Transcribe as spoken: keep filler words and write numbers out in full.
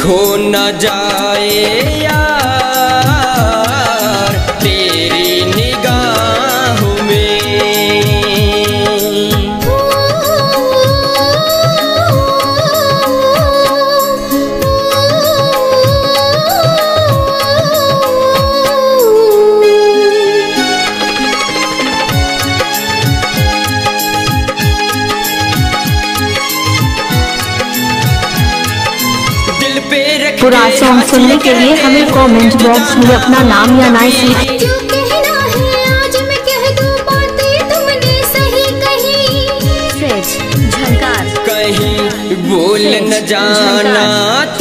खो न जाए यार तेरी निगाहों में। पूरा सॉन्ग सुनने के लिए हमें कमेंट बॉक्स में अपना नाम या नाम से जो कहना है आज मैं कह दूं बातें तुमने सही कही। फ्रेज झंकार कहीं बोल न जाना